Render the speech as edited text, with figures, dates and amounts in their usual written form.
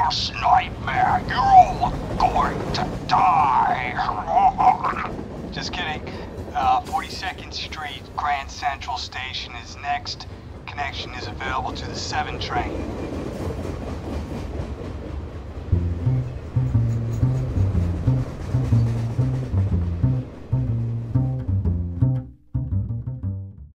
worst nightmare. You're all going to die. Just kidding. 42nd Street, Grand Central Station is next. Connection is available to the 7 train.